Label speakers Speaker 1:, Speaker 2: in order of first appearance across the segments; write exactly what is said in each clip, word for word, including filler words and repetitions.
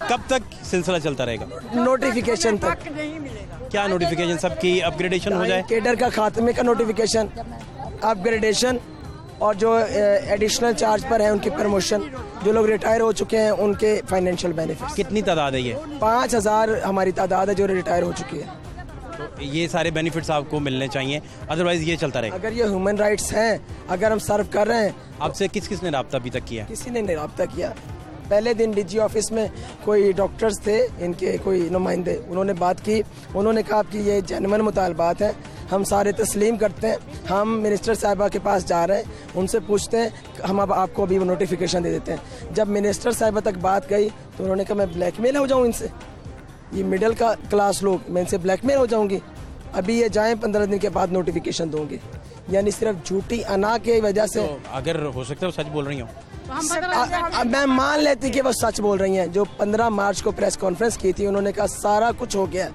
Speaker 1: कब तक सिलसिला चलता रहेगा?
Speaker 2: नोटिफिकेशन तक।
Speaker 1: क्या नोटिफिकेशन? सबकी अपग्रेडेशन हो जाए,
Speaker 2: केडर का खात्मे का नोटिफिकेशन, अपग्रेडेशन, और जो एडिशनल चार्ज पर है उनकी प्रमोशन, जो लोग रिटायर हो चुके हैं उनके फाइनेंशियल बेनिफिट।
Speaker 1: कितनी तादाद है ये?
Speaker 2: पाँच हजार हमारी तादाद है जो रिटायर हो चुकी है।
Speaker 1: तो ये सारे बेनिफिट्स आपको मिलने चाहिए, अदरवाइज ये चलता रहेगा।
Speaker 2: अगर ये ह्यूमन राइट्स हैं, अगर हम सर्व कर रहे हैं।
Speaker 1: आपसे किस किस ने रब्ता अभी तक किया?
Speaker 2: किसी ने नहीं रब्ता किया। पहले दिन डीजी ऑफिस में कोई डॉक्टर्स थे, इनके कोई नुमाइंदे, उन्होंने बात की, उन्होंने कहा कि ये जेन्युइन मुतालबात हैं, हम सारे तस्लीम करते हैं, हम मिनिस्टर साहिबा के पास जा रहे हैं, उनसे पूछते हैं, हम अब आपको अभी वो नोटिफिकेशन दे देते हैं। जब मिनिस्टर साहिबा तक बात गई तो उन्होंने कहा मैं ब्लैकमेल हो जाऊँ इनसे, ये मिडिल का क्लास लोग, मैं इनसे ब्लैकमेल हो जाऊँगी, अभी ये जाएँ पंद्रह दिन के बाद नोटिफिकेशन दूँगी। यानी सिर्फ झूठी अना की वजह से।
Speaker 1: तो अगर हो सकता है वो सच बोल रही हूँ,
Speaker 2: अब मैं मान लेती कि वो सच बोल रही हैं। जो पंद्रह मार्च को प्रेस कॉन्फ्रेंस की थी, उन्होंने कहा सारा कुछ हो गया।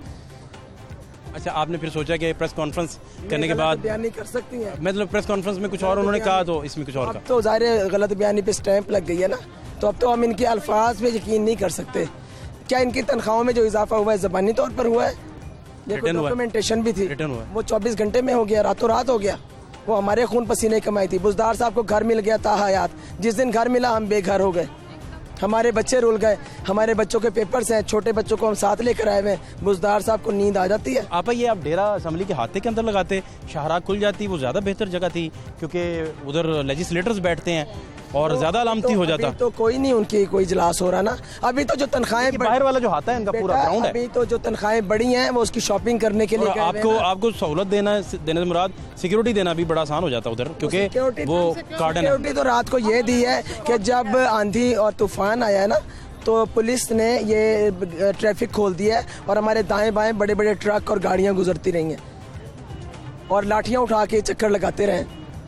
Speaker 1: अच्छा, आपने फिर सोचा कि प्रेस कॉन्फ्रेंस करने के बाद
Speaker 2: बयानी कर सकती हैं?
Speaker 1: मतलब प्रेस कॉन्फ्रेंस में कुछ और उन्होंने कहा तो इसमें कुछ और कहा।
Speaker 2: तो ज़ाहिर गलत बयानी पे स्टैंप लग गई है ना, तो अब तो हम इनके अल्फाज पे यकीन नहीं कर सकते। क्या इनकी तनख्वाहों में जो इजाफा हुआ है ज़बानी तौर पर हुआ है? ये कोई डॉक्यूमेंटेशन भी थी, वो चौबीस घंटे में हो गया, रातों रात हो गया। वो हमारे खून पसीने कमाई थी। बुजदार साहब को घर मिल गया ताहयात, जिस दिन घर मिला हम बेघर हो गए, हमारे बच्चे रुल गए, हमारे बच्चों के पेपर्स हैं, छोटे बच्चों को हम साथ लेकर आए हुए। बुजदार साहब को नींद आ जाती है।
Speaker 1: आप ये आप डेरा असम्बली के हाथे के अंदर लगाते, शाहराह खुल जाती, वो ज़्यादा बेहतर जगह थी, क्योंकि उधर लेजिस्लेटर्स बैठते हैं और ज्यादा अलामती
Speaker 2: तो
Speaker 1: हो जाता।
Speaker 2: तो कोई नहीं उनकी कोई इजलास हो रहा ना। अभी तो जो तनख्वाहें
Speaker 1: बाहर वाला जो हाथा है इनका पूरा ग्राउंड है।
Speaker 2: अभी तो जो तनख्वाहें बड़ी हैं वो उसकी शॉपिंग करने के लिए
Speaker 1: आपको आपको सहूलत देना देने से मुराद सिक्योरिटी देना भी बड़ा आसान हो जाता है उधर, क्योंकि वो कार्डन है।
Speaker 2: तो रात को ये दी है कि जब आंधी और तूफान आया है ना, तो पुलिस ने ये ट्रैफिक खोल दिया है और हमारे दाएं बाएं बड़े बड़े ट्रक और गाड़ियां गुजरती रही हैं और लाठियां उठा के चक्कर लगाते रहे।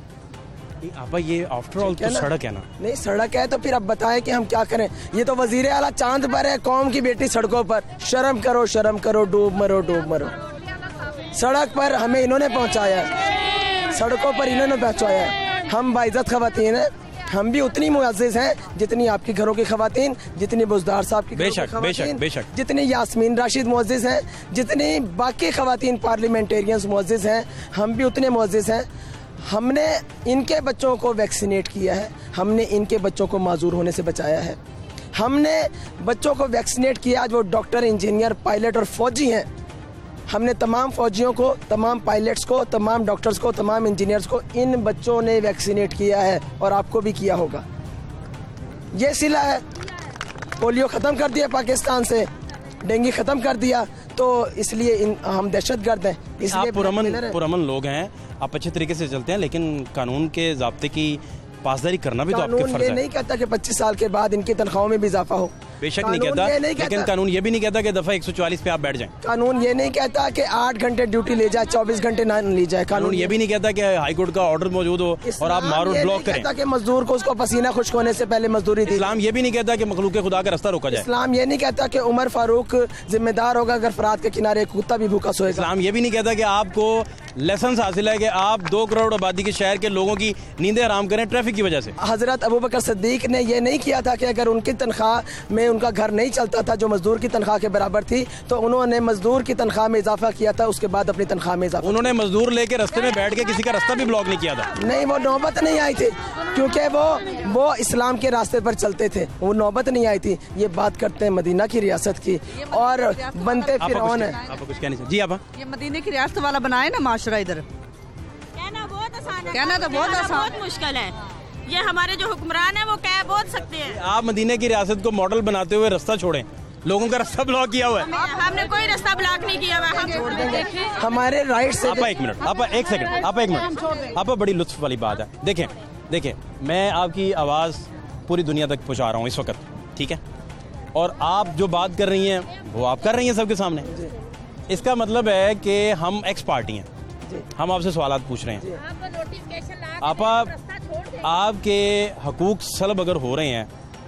Speaker 1: आपा ये आफ्टर ऑल तो सड़क है ना? नहीं,
Speaker 2: सड़क है तो फिर अब बताएं कि हम क्या करें। ये तो वजीर आला चांद पर है, कौम की बेटी सड़कों पर। शर्म करो, शर्म करो, डूब मरो, डूब मरो। सड़क पर हमें इन्होंने पहुंचाया है, सड़कों पर इन्होंने पहुंचाया है। हम बाइज्जत खवातीन हैं, हम भी उतनी मुअज़्ज़िज़ हैं जितनी आपकी घरों की खवातीन, जितनी बुज़दार साहब की
Speaker 1: बेशक बेशक बेशक,
Speaker 2: जितनी यास्मीन राशिद मुअज़्ज़िज़ हैं, जितनी बाकी खवातीन पार्लियामेंटेरियंस मुअज़्ज़िज़ हैं, हम भी उतने मुअज़्ज़िज़ हैं। हमने इनके बच्चों को वैक्सीनेट किया है, हमने इनके बच्चों को माजूर होने से बचाया है, हमने बच्चों को वैक्सीनेट किया। आज वो डॉक्टर, इंजीनियर, पायलट और फौजी हैं। हमने तमाम फौजियों को, तमाम पायलट्स को, तमाम डॉक्टर्स को, तमाम इंजीनियर्स को इन बच्चों ने वैक्सीनेट किया है और आपको भी किया होगा। ये सिला है। पोलियो ख़त्म कर दिया पाकिस्तान से, डेंगू ख़त्म कर दिया, तो इसलिए इन हम दहशतगर्द हैं। इसलिए
Speaker 1: पुरअमन पुरअमन लोग हैं, आप अच्छे तरीके से चलते हैं, लेकिन कानून के ज़ाब्ते की पासदारी करना भी तो आपके फर्ज है।
Speaker 2: ये नहीं कहता कि पच्चीस साल के बाद इनकी तनख्वाहों में भी इजाफा हो,
Speaker 1: बेशक नहीं कहता, लेकिन कानून ये भी नहीं कहता कि दफा एक सौ चौवालीस पे आप बैठ जाएं।
Speaker 2: कानून ये नहीं कहता कि आठ घंटे ड्यूटी ले जाए, चौबीस घंटे ना ली जाए।
Speaker 1: कानून ये भी नहीं कहता कि हाई कोर्ट का ऑर्डर मौजूद हो और आप मारो ब्लॉक करें।
Speaker 2: कहता कि मजदूर को उसको पसीना खुश्क होने से पहले मजदूरी दी।
Speaker 1: इस्लाम ये भी नहीं कहता कि मखलूक खुदा का रास्ता रोका जाए।
Speaker 2: इस्लाम ये नहीं कहता कि उमर फारूक जिम्मेदार होगा अगर फरात के किनारे एक कुत्ता भी भूखा सोएगा।
Speaker 1: इस्लाम ये भी नहीं कहता कि आपको लेसन हासिल है कि आप दो करोड़ आबादी के शहर के लोगों की नींदें आराम करें ट्रैफिक की वजह से।
Speaker 2: हजरत अबू बकर सिद्दीक ने ये नहीं किया था कि अगर उनकी तनख्वाह में उनका घर नहीं चलता था जो मजदूर की तनख्वाह के बराबर थी, तो उन्होंने मजदूर की तनख्वाह में इजाफा किया था, उसके बाद अपनी तनख्वाह में इजाफा।
Speaker 1: उन्होंने मजदूर लेके रास्ते में बैठ के किसी का रास्ता भी ब्लॉक नहीं किया था।
Speaker 2: नहीं, वो नौबत नहीं आई थी, क्योंकि वो वो इस्लाम के रास्ते पर चलते थे, वो नौबत नहीं आई थी। ये बात करते हैं मदीना की रियासत की और बनते फिरौन है।
Speaker 1: आपको कुछ कहना चाहिए? जी आप।
Speaker 3: ये मदीने की रियासत वाला बनाए ना माशरा, इधर
Speaker 4: कहना बहुत आसान है,
Speaker 3: कहना तो बहुत आसान,
Speaker 4: बहुत मुश्किल है। ये हमारे जो हुक्मरान है वो कह बोल सकते हैं।
Speaker 1: आप मदीने की रियासत को मॉडल बनाते हुए रास्ता छोड़ें, लोगों का रास्ता ब्लॉक किया हुआ है।
Speaker 4: हमने कोई रास्ता ब्लॉक नहीं किया हुआ, हम छोड़ देंगे।
Speaker 2: हमारे राइट से
Speaker 1: आप एक मिनट, आप एक सेकंड, आप एक मिनट, आप बड़ी लुत्फ वाली बात है। देखें देखें मैं आपकी आवाज़ पूरी दुनिया तक पहुंचा रहा हूँ इस वक्त, ठीक है, और आप जो बात कर रही हैं वो आप कर रही हैं सबके सामने। इसका मतलब है कि हम एक्स पार्टी हैं, हम आपसे सवाल पूछ रहे हैं। आप आपके हकूक सलब अगर हो रहे हैं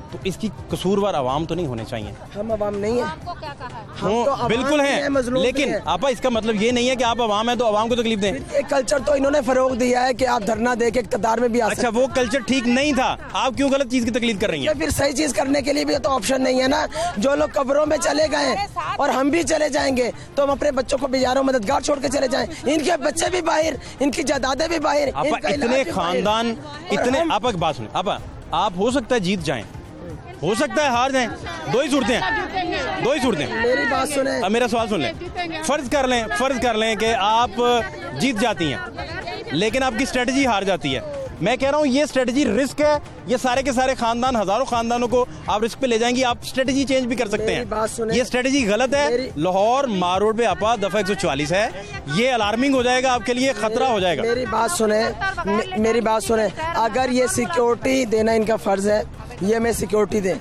Speaker 1: तो इसकी कसूरवार आवाम तो नहीं होने चाहिए।
Speaker 2: हम आवाम नहीं है, हम
Speaker 1: हो,
Speaker 2: तो आवाम
Speaker 1: बिल्कुल
Speaker 2: नहीं
Speaker 1: हैं,
Speaker 2: मजलूम
Speaker 1: लेकिन
Speaker 2: हैं।
Speaker 1: आपा इसका मतलब ये नहीं है कि आप आवाम हैं तो आवाम को तकलीफ दें।
Speaker 2: ये कल्चर तो इन्होंने फरोग दिया है कि आप धरना दे के इक़्तिदार में भी आ
Speaker 1: अच्छा,
Speaker 2: सकते
Speaker 1: वो कल्चर ठीक नहीं था, आप क्यों गलत चीज की तकलीफ कर रही हैं?
Speaker 2: हैं। फिर सही चीज करने के लिए भी तो ऑप्शन नहीं है ना। जो लोग कब्रों में चले गए और हम भी चले जाएंगे तो हम अपने बच्चों को बेजारों मददगार छोड़ के चले जाएं। इनके बच्चे भी बाहर, इनकी जायदादें भी बाहर,
Speaker 1: आपा
Speaker 2: इनका
Speaker 1: इतने
Speaker 2: इलाज भी
Speaker 1: खानदान,
Speaker 2: बाहर। और
Speaker 1: इतने
Speaker 2: हम-
Speaker 1: आपा की बात सुने, आपा आप हो सकता है जीत जाएं, हो सकता है हार जाएं, दो ही सूरतें हैं, दो ही सूरतें हैं।
Speaker 2: मेरी बात सुने,
Speaker 1: अब मेरा सवाल सुन लें, फर्ज कर लें फर्ज कर लें कि आप जीत जाती हैं लेकिन आपकी स्ट्रेटजी हार जाती है। मैं कह रहा हूँ ये स्ट्रेटजी रिस्क है, ये सारे के सारे खानदान, हजारों खानदानों को आप रिस्क पे ले जाएंगी। आप स्ट्रेटजी चेंज भी कर सकते
Speaker 2: मेरी बात
Speaker 1: हैं,
Speaker 2: सुने।
Speaker 1: ये स्ट्रेटजी गलत है।
Speaker 2: मेरी-
Speaker 1: लाहौर मार रोड पे आपा दफा एक सौ चवालीस है, ये अलार्मिंग हो जाएगा आपके लिए, खतरा हो जाएगा।
Speaker 2: मेरी बात सुने, मे- मेरी बात सुने, अगर ये सिक्योरिटी देना इनका फर्ज है, ये मैं सिक्योरिटी दें।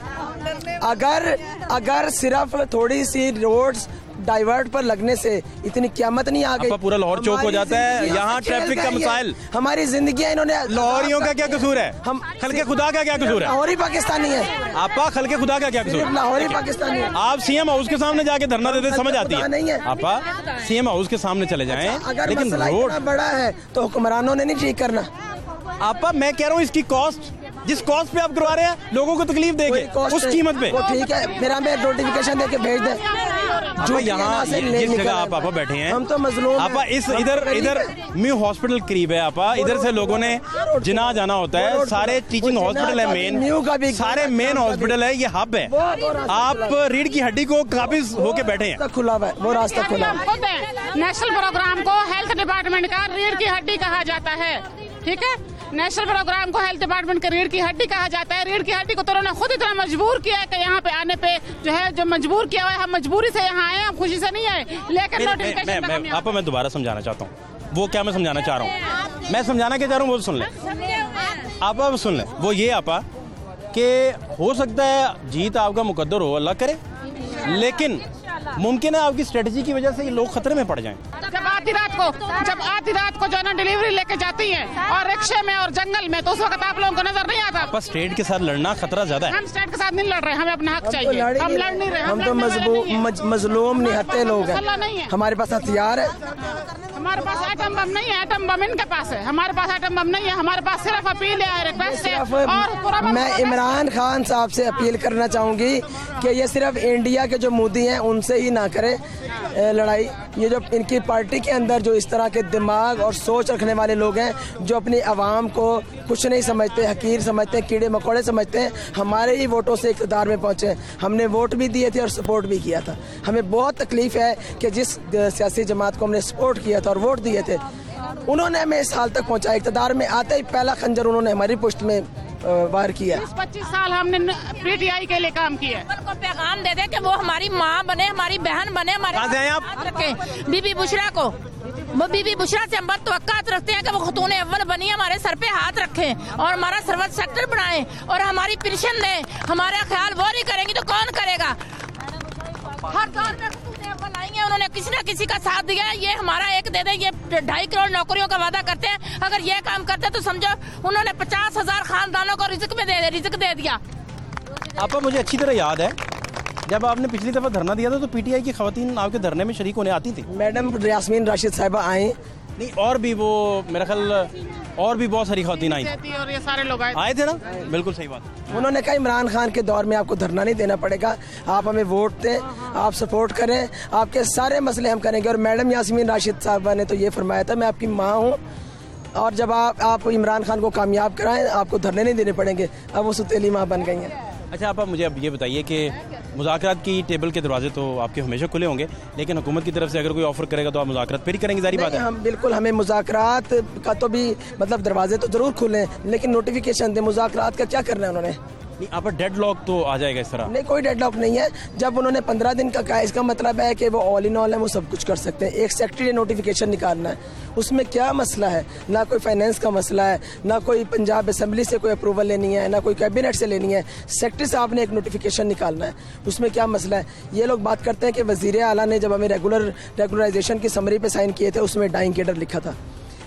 Speaker 2: अगर अगर सिर्फ थोड़ी सी रोड्स डाइवर्ट पर लगने से इतनी क़यामत नहीं आ गई।
Speaker 1: आपका पूरा लाहौर चौक हो जाता है,
Speaker 2: हमारी
Speaker 1: यहाँ
Speaker 2: जिंदगियां
Speaker 1: ट्रैफिक का
Speaker 2: खेल गई हैं।
Speaker 1: मसाइल।
Speaker 2: हमारी जिंदगी इन्होंने
Speaker 1: लाहौरियों का क्या कसूर है?
Speaker 2: हम
Speaker 1: खलके खुदा का क्या कसूर है?
Speaker 2: लाहौरी पाकिस्तानी है,
Speaker 1: आपा खलके खुदा का क्या कसूर
Speaker 2: सिर्फ
Speaker 1: है?
Speaker 2: लाहौरी पाकिस्तानी है।
Speaker 1: आप सीएम हाउस के सामने जाके धरना देते समझ आती
Speaker 2: खुदा नहीं
Speaker 1: है।
Speaker 2: है।
Speaker 1: आपा सीएम हाउस के सामने चले जाएं,
Speaker 2: अगर
Speaker 1: लेकिन
Speaker 2: मसला
Speaker 1: रोड
Speaker 2: इतना बड़ा है तो हुक्मरानों ने नहीं ठीक करना।
Speaker 1: आपा मैं कह रहा हूँ इसकी कॉस्ट, जिस कॉस्ट पे आप करवा रहे हैं लोगों को तकलीफ
Speaker 2: कोई
Speaker 1: देंगे
Speaker 2: कॉस्ट
Speaker 1: उस
Speaker 2: नहीं।
Speaker 1: कीमत पे।
Speaker 2: वो ठीक है, मेरा में नोटिफिकेशन दे के भेज दे।
Speaker 1: आपा यहाँ जिस जगह आप आपा बैठे हैं,
Speaker 2: हम तो मजलूम
Speaker 1: आपा
Speaker 2: हैं।
Speaker 1: इस
Speaker 2: हम
Speaker 1: इधर
Speaker 2: तो गरीब
Speaker 1: इधर
Speaker 2: हैं।
Speaker 1: म्यू हॉस्पिटल करीब है आपा, इधर से लोगों ने जिना जाना होता है, सारे टीचिंग हॉस्पिटल है
Speaker 2: म्यू का भी
Speaker 1: मेन, सारे मेन हॉस्पिटल है, ये हब है।
Speaker 2: वो- वो रास्ता
Speaker 1: आप रीढ़ की हड्डी को काबिज होके बैठे हैं।
Speaker 2: रास्ता खुला हुआ है, वो रास्ता खुला है।
Speaker 5: खुद है। नेशनल प्रोग्राम को हेल्थ डिपार्टमेंट का रीढ़ की हड्डी कहा जाता है, ठीक है। नेशनल प्रोग्राम को हेल्थ डिपार्टमेंट का रीढ़ की हड्डी कहा जाता है। रीढ़ की हड्डी को तो उन्होंने खुद इतना मजबूर किया है कि यहाँ पे आने पे जो है जो मजबूर किया हुआ है, हम मजबूरी से यहाँ आए हैं, हम खुशी से नहीं आए। लेकिन
Speaker 1: मैं- मैं-
Speaker 5: नोटिफिकेशन
Speaker 1: मैं-
Speaker 5: तक
Speaker 1: मैं-
Speaker 5: हम यहाँ-
Speaker 1: आपको मैं दोबारा समझाना चाहता हूँ, वो क्या मैं समझाना चाह रहा हूँ, मैं समझाना क्या चाह रहा हूँ वो सुन लें। आप अब सुन लें, वो ये आपा कि हो सकता है जीत आपका मुकद्दर हो, अल्लाह करे, लेकिन मुमकिन है आपकी स्ट्रेटजी की वजह से ये लोग खतरे में पड़ जाएं।
Speaker 5: जब आधी रात को जब आधी रात को जो है ना डिलीवरी लेके जाती है और रिक्शे में और जंगल में, तो उस वक्त आप लोगों को नजर नहीं आता।
Speaker 1: आपका स्टेट के साथ लड़ना खतरा ज्यादा है।
Speaker 5: हम स्टेट के साथ नहीं लड़ रहे, हमें अपना हक
Speaker 2: हम तो
Speaker 5: चाहिए।
Speaker 2: लड़ ही
Speaker 5: हम
Speaker 2: नहीं
Speaker 5: लड़ नहीं रहे,
Speaker 2: हम तो
Speaker 5: लड़ने वाले
Speaker 2: मजबूर
Speaker 5: नहीं हैं।
Speaker 2: मज, मजलूम निहत्ते लोग
Speaker 5: मसला नहीं
Speaker 2: हैं।
Speaker 5: है।
Speaker 2: हमारे पास हथियार है।
Speaker 5: हमारे पास एटम बम नहीं है, एटम बम इनके पास है, हमारे पास एटम बम नहीं है। हमारे पास सिर्फ अपील है, रिक्वेस्ट है और पूरा
Speaker 2: मैं इमरान खान साहब से अपील करना चाहूंगी कि ये सिर्फ इंडिया के जो मोदी हैं उनसे ही ना करें ए, लड़ाई। ये जो इनकी पार्टी के अंदर जो इस तरह के दिमाग और सोच रखने वाले लोग हैं जो अपनी आवाम को कुछ नहीं समझते, हकीर समझते हैं, कीड़े मकोड़े समझते हैं, हमारे ही वोटों से इक़्तिदार में पहुंचे। हमने वोट भी दिए थे और सपोर्ट भी किया था। हमें बहुत तकलीफ है कि जिस सियासी जमात को हमने सपोर्ट किया था और वोट दिए थे, उन्होंने हमें इस हाल तक पहुंचा। इक़्तिदार में आते ही पहला खंजर उन्होंने हमारी पुष्ट में अ, वार किया।
Speaker 5: पच्चीस साल हमने पीटीआई के लिए काम किया।
Speaker 4: को पैगाम दे दे कि वो हमारी माँ बने, हमारी बहन बने, हमारे
Speaker 1: कहाँ से आए आप?
Speaker 4: हाथ रखें। बीबी बुशरा को, वो बीबी बुशरा से हम बहुत तवक्कात रखते हैं कि वो खतून अव्वल बनी, हमारे सर पे हाथ रखें और हमारा सर्वत सेक्टर बनाएं और हमारी पेंशन दें। हमारा ख्याल वो नहीं करेंगी तो कौन करेगा? हर दौर में खतून अव्वल आई हैं, उन्होंने किसी न किसी का साथ दिया है। ये हमारा एक दे दे, ये ढाई करोड़ नौकरियों का वादा करते हैं। अगर ये काम करते तो समझो उन्होंने पचास हजार खानदानों को रिज्क में दे रिज्क दे दिया।
Speaker 1: आपा मुझे अच्छी तरह याद है जब आपने पिछली दफा धरना दिया था तो पीटीआई की खवातीन आपके धरने में शरीक होने आती थी।
Speaker 2: मैडम यास्मीन राशिद साहिबा आई,
Speaker 1: नहीं और भी वो मेरा ख्याल और भी बहुत सारी खवातीन आई थी।
Speaker 5: और ये सारे लोग आए
Speaker 1: आए थे ना, बिल्कुल सही बात।
Speaker 2: उन्होंने कहा इमरान खान के दौर में आपको धरना नहीं देना पड़ेगा, आप हमें वोट दें, आप सपोर्ट करें, आपके सारे मसले हम करेंगे। और मैडम यास्मीन राशिद साहबा ने तो ये फरमाया था मैं आपकी माँ हूँ और जब आप आप इमरान खान को कामयाब कराएं आपको धरने नहीं देने पड़ेंगे। अब वो सुतेली माँ बन गई हैं।
Speaker 1: अच्छा आप मुझे अब ये बताइए कि मुज़ाकरात की टेबल के दरवाजे तो आपके हमेशा खुले होंगे, लेकिन हुकूमत की तरफ से अगर कोई ऑफर करेगा तो आप मुज़ाकरात फिर ही करेंगे, जारी बात
Speaker 2: नहीं,
Speaker 1: है।
Speaker 2: हम बिल्कुल, हमें मुज़ाकरात का तो भी मतलब दरवाजे तो जरूर खुले, लेकिन नोटिफिकेशन दे। मुज़ाकरात का क्या करना है उन्होंने?
Speaker 1: नहीं आप डेड लॉक तो आ जाएगा इस तरह।
Speaker 2: नहीं, कोई डेडलॉक नहीं है। जब उन्होंने पंद्रह दिन का कहा, इसका मतलब है कि वो ऑल इन ऑल है, वो सब कुछ कर सकते हैं। एक सेक्रेटरी नोटिफिकेशन निकालना है, उसमें क्या मसला है? ना कोई फाइनेंस का मसला है, ना कोई पंजाब असेंबली से कोई अप्रूवल लेनी है, ना कोई कैबिनेट से लेनी है। सेक्रेटरी साहब ने एक नोटिफिकेशन निकालना है, उसमें क्या मसला है? ये लोग बात करते हैं कि वजीर आला ने जब हमें रेगुलर रेगुलराइजेशन की समरी पे साइन किए थे उसमें डाइंग केडर लिखा था।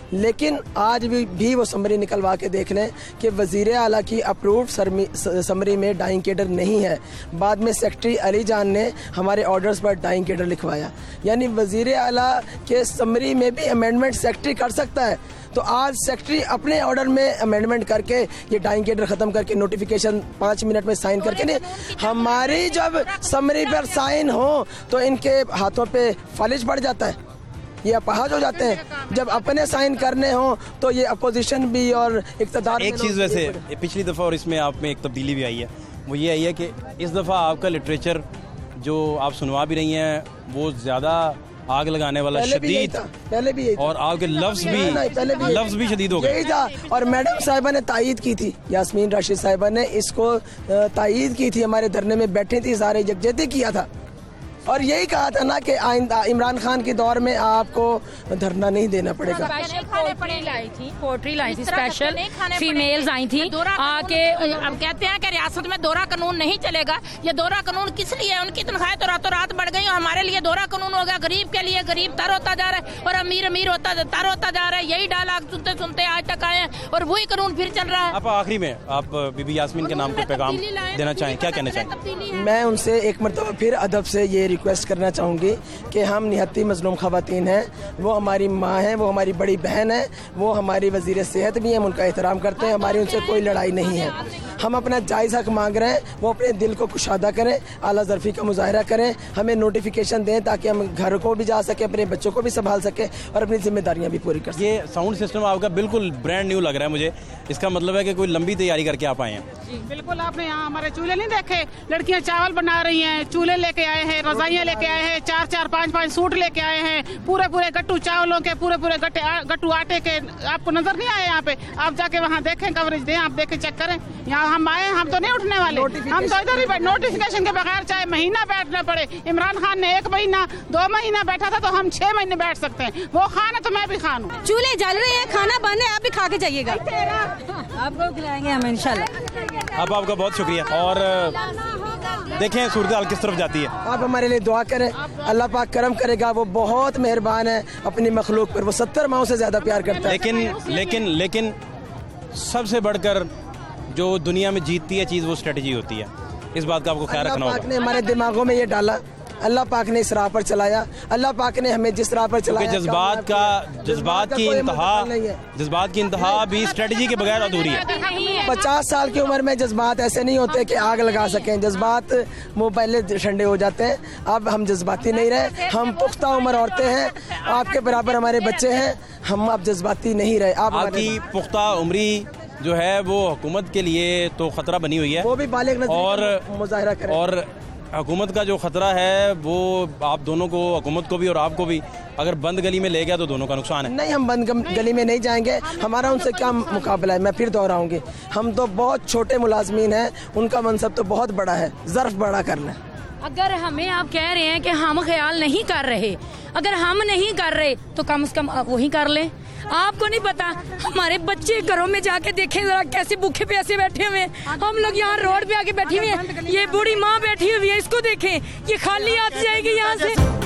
Speaker 2: लेकिन आज भी, भी वो समरी निकलवा के देख लें कि वज़ीर आला की अप्रूव्ड समरी में डाइंग केडर नहीं है। बाद में सेक्रेटरी अली जान ने हमारे ऑर्डर्स पर डाइंग केडर लिखवाया, यानी वज़ीर आला के समरी में भी अमेंडमेंट सेक्रेटरी कर सकता है। तो आज सेक्रेटरी अपने ऑर्डर में अमेंडमेंट करके ये डाइंग केडर ख़त्म करके नोटिफिकेशन पाँच मिनट में साइन करके नहीं, हमारी जब समरी पर साइन हो तो इनके हाथों पे फालिज बढ़ जाता है, ये अपहाज हो जाते हैं। जब अपने साइन करने हो तो ये अपोजिशन भी और इक़्तिदार।
Speaker 1: एक चीज़ वैसे पिछली दफ़ा और इसमें आप में एक तब्दीली भी आई है, वो ये आई है कि इस दफ़ा आपका लिटरेचर जो आप सुनवा भी रही हैं वो ज़्यादा आग लगाने वाला, शदीद,
Speaker 2: पहले भी यही था,
Speaker 1: और आपके लफ्ज़ भी पहले भी लफ्ज़ भी शदीद हो गए
Speaker 2: था। और मैडम साहिबा ने तायीद की थी, यास्मीन राशिद साहिबा ने इसको तायीद की थी, हमारे धरने में बैठी थी, सारे यकजहती किया था और यही कहा था ना कि आइंदा इमरान खान के दौर में आपको धरना नहीं देना पड़ेगा।
Speaker 4: पोट्री लाई थी पोट्री लाई थी स्पेशल फीमेल्स आई थी आके। अब कहते हैं कि रियासत में दोहरा कानून नहीं चलेगा। ये दोहरा कानून किस लिए है? उनकी तनख्वाहें तो रातों रात बढ़ गई, हमारे लिए दोहरा कानून हो गया। गरीब के लिए गरीब तर होता जा रहा है और अमीर अमीर होता तर होता जा रहा है। यही डायलॉग सुनते सुनते आज तक आए हैं और वही कानून फिर चल रहा है।
Speaker 1: आप आखिरी में आप बीबी यास्मीन के नाम पे पैगाम देना चाहें, क्या कहना चाहें?
Speaker 2: मैं उनसे एक मरतबा फिर अदब से ये रिक्वेस्ट करना चाहूँगी कि हम निहत्ती मजलूम ख़वातीन हैं, वो हमारी माँ हैं, वो हमारी बड़ी बहन है, वो हमारी वज़ीर सेहत भी हैं, उनका एहतराम करते हैं, हमारी उनसे कोई लड़ाई नहीं है। हम अपना जायज़ हक मांग रहे हैं, वो अपने दिल को कुशादा करें, आला ज़रफ़ी का मुज़ाहरा करें, हमें नोटिफिकेशन दें ताकि हम घर को भी जा सकें, अपने बच्चों को भी संभाल सकें और अपनी जिम्मेदारियाँ भी पूरी कर सकें।
Speaker 1: ये साउंड सिस्टम आपका बिल्कुल ब्रांड न्यू लग रहा है मुझे, इसका मतलब है कि कोई लंबी तैयारी करके आप आए हैं।
Speaker 5: जी बिल्कुल, आपने यहाँ हमारे चूल्हे नहीं देखे? लड़कियाँ चावल बना रही हैं, चूल्हे लेके आए हैं, रजाइयाँ लेके आए हैं, चार चार पाँच पाँच सूट लेके आए हैं, पूरे पूरे गट्टू चावलों के, पूरे पूरे गट्टे गट्टू आटे के। आपको नजर नहीं आए यहाँ पे? आप जाके वहाँ देखें, कवरेज दें, आप देखें, चेक करें। यहाँ हम आए, हम तो नहीं उठने वाले, हम तो इधर ही नोटिफिकेशन के बगैर चाहे महीना बैठना पड़े। इमरान खान ने एक महीना दो महीना बैठा था, तो हम छह महीने बैठ सकते हैं। वो खान है तो मैं भी खान हूँ।
Speaker 3: चूल्हे जल रहे हैं, खाना बन है, आप भी खा के जाइएगा, आपको खिलाएंगे हम इंशाल्लाह।
Speaker 1: अब आपका बहुत शुक्रिया और देखें सूरत हाल किस तरफ जाती है।
Speaker 2: आप हमारे लिए दुआ करें, अल्लाह पाक करम करेगा, वो बहुत मेहरबान है अपनी मखलूक पर, वो सत्तर माओं से ज्यादा प्यार करता है।
Speaker 1: लेकिन लेकिन लेकिन सबसे बढ़कर जो दुनिया में जीतती है चीज़ वो स्ट्रेटजी होती है, इस बात का आपको ख्याल रखना होगा।
Speaker 2: अल्लाह पाक ने हमारे दिमागों में ये डाला, अल्लाह पाक ने इस राह पर चलाया, अल्लाह पाक ने हमें जिस राह पर चलाया,
Speaker 1: जज्बात का जज्बात की इंतहा जज्बात की इंतहा भी स्ट्रेटजी के बगैर अधूरी है।
Speaker 2: पचास साल की उम्र में जज्बात ऐसे नहीं होते कि आग लगा सकें, जज्बात वो पहले ठंडे हो जाते हैं। अब हम जज्बाती नहीं रहे, हम पुख्ता उम्र औरतें हैं, आपके बराबर हमारे बच्चे हैं, हम अब जज्बाती नहीं रहे। आप
Speaker 1: आपकी पुख्ता उम्री जो है वो हुकूमत के लिए तो खतरा बनी हुई है,
Speaker 2: वो भी बालिग
Speaker 1: और
Speaker 2: मुजाहिरा करें।
Speaker 1: और हुकूमत का जो खतरा है वो आप दोनों को, हुकूमत को भी और आपको भी, अगर बंद गली में ले गया तो दोनों का नुकसान है।
Speaker 2: नहीं, हम बंद गली में नहीं जाएंगे, हमारा उनसे क्या मुकाबला है। मैं फिर दोहराऊंगी, हम तो बहुत छोटे मुलाजमीन हैं, उनका मनसब तो बहुत बड़ा है, ज़र्फ बड़ा करना है।
Speaker 6: अगर हमें आप कह रहे हैं कि हम ख्याल नहीं कर रहे, अगर हम नहीं कर रहे तो कम से कम वही कर लें। आपको नहीं पता, हमारे बच्चे घरों में जाके देखें जरा कैसे भूखे प्यासे बैठे हुए हैं। हम लोग यहाँ रोड पे आके बैठे हुए हैं, ये बूढ़ी माँ बैठी हुई है, इसको देखें, ये खाली हाथ जाएगी यहाँ से।